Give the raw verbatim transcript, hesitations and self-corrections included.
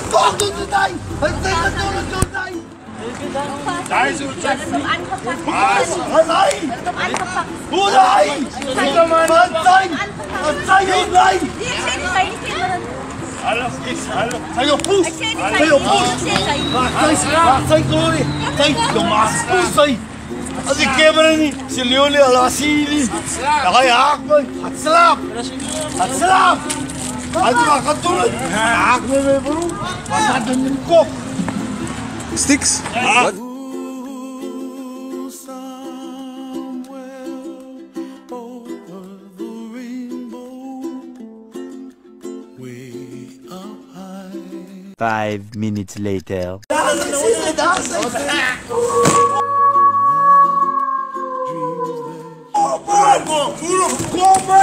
Fuck doet het hij? Hij zegt het door het doet hij. Daar is het. Dat is op aangepakt. Wat hij? Dat is op aangepakt. Hoe hij? Wat zijn? Wat zijn jullie blij? Die ik zei, die ga je niet kinderen. Hallo, is, hallo. Zijn je poes? Ik zei, die ga Zijn je je niet poes? kinderen. Wacht, wacht, zijn glorie. Zijn je maas poes zijn. Als ik camera niet, zie jullie al wat zien jullie? Dan ga je haak me. Gaat slaap. Gaat slaap. Hij mag gaan doen. Haak me weer bro. Wat gaat er in de kop? Sticks? Ja. Five minutes later. Kom maar! Kom maar!